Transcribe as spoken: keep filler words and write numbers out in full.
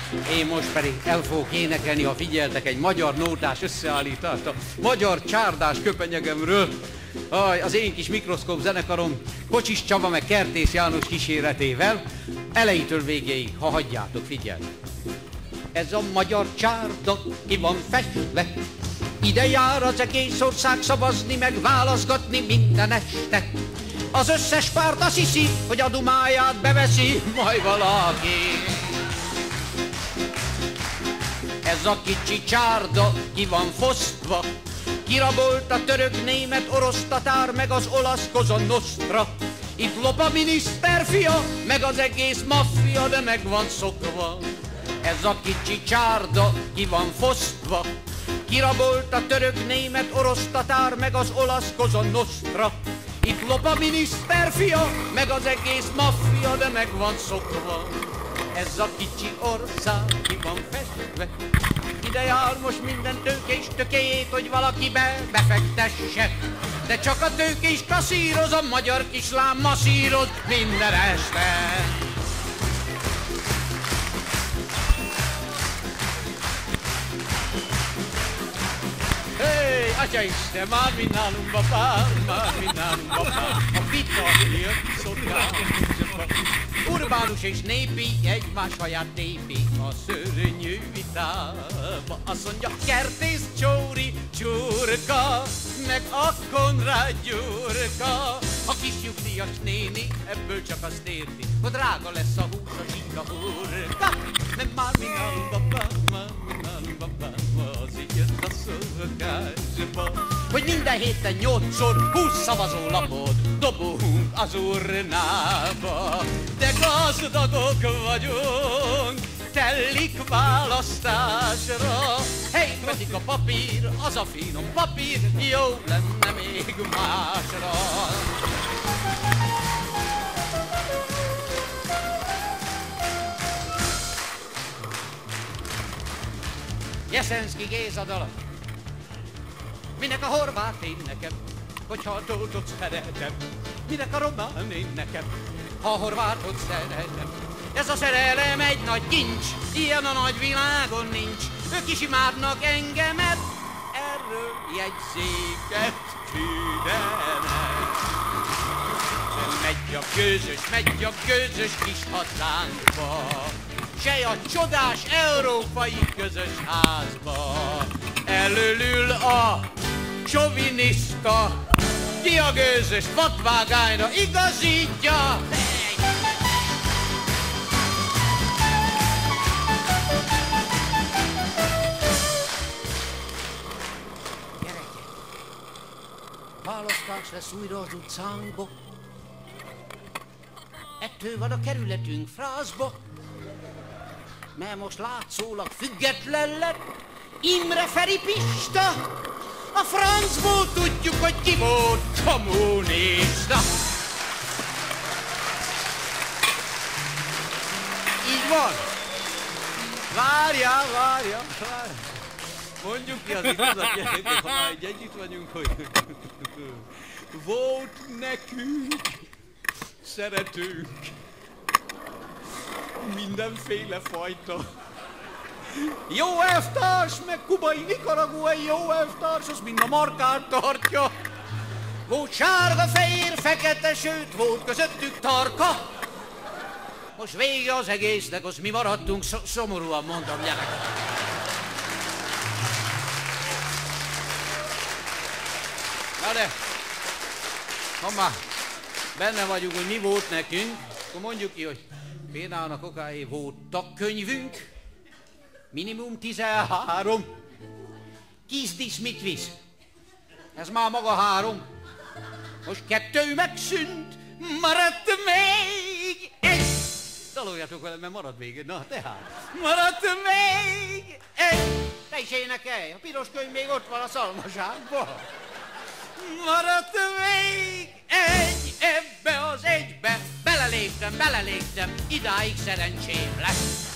Én most pedig el fogok énekelni, ha figyeltek, egy magyar nótás összeállítást a magyar csárdás köpenyegemről. Aj, az én kis mikroszkóp zenekarom Kocsis Csaba meg Kertész János kíséretével, elejétől végéig, ha hagyjátok, figyelj. Ez a magyar csárda ki van festve, ide jár az egész ország szavazni, meg válaszgatni minden este. Az összes párt azt hiszi, hogy a dumáját beveszi majd valaki. Ez a kicsi csárda ki van fosztva, kirabolt a török, német, orosz, tatár, meg az olasz Cosa Nostra. Itt lop a miniszter fia, meg az egész maffia, de meg van szokva. Ez a kicsi csárda ki van fosztva, kirabolt a török, német, orosz, tatár, meg az olasz Cosa Nostra. Itt lop a miniszter fia, meg az egész maffia, de meg van szokva. Ez a kicsi ország ki van festve, ide jár most minden tőkés tökéjét, hogy valakibe befektesse. De csak a tőkés kasszíroz, a magyar kislám masszíroz minden este. Hey, atyaisten, már mi nálunk babám, már mi nálunk babám, a vita jött szokás. Urbánus és népi, egymás haját tépi a szörnyű vitába. Azt mondja, Kertész Csóri csurka, meg a Konrád Gyurka. A kis nyugdíjas néni ebből csak azt érti, hogy drága lesz a hús, a zsika hurka. Nem már mi nálunk babám, már mi nálunk babám, az így jött a szokásba, hogy minden héten nyolcszor húsz szavazólapot dobunk az urnába. De gazdagok vagyunk, telik választásra. Hey, pedig a papír, az a finom papír, jó lenne még másra. Jeszenszky Géza dala, minek a horvát én nekem, hogyha a tótot szeretem. Minek a román én nekem, ha a horvátot szeretem. Ez a szerelem egy nagy kincs, ilyen a nagy világon nincs. Ők is imádnak engemet, erről jegyzéket küldenek. Megy a közös, megy a közös kis hazánkba, se a csodás európai közös házba. Elölül a soviniszta, ki a gőzös vakvágányra igazítja. Gyerekek, választás lesz újra az utcánkba. Ettől van a kerületünk frázba, mert most látszólag független lett Imre Feri Pista. A francból tudjuk, hogy ki volt kommunista. Így van. Várjál, várjál, várjál. Mondjuk ki az igazat, gyerekek, ha már egy együtt vagyunk, hogy volt nekünk szeretőnk mindenféle fajta. Jó elvtárs, meg kubai, nikaraguai jó elvtárs, az mind a markát tartja. Volt sárga, fehér, fekete, sőt, volt közöttük tarka. Most vége az egésznek, az mi maradtunk, szomorúan mondom, gyerekek. Na de, ha már benne vagyunk, hogy mi volt nekünk, akkor mondjuk ki, hogy például a kokáé volt tagkönyvünk, minimum tizenhárom. Kis disz mit visz? Ez már maga három. Most kettő megszűnt, maradt még egy. Daloljatok velem, mert marad még egy. Na, tehát. Maradt még egy. Te is énekelj, a piros könyv még ott van a szalmaságban. Maradt még egy, ebbe az egybe beleléptem, beleléptem, idáig szerencsém lesz.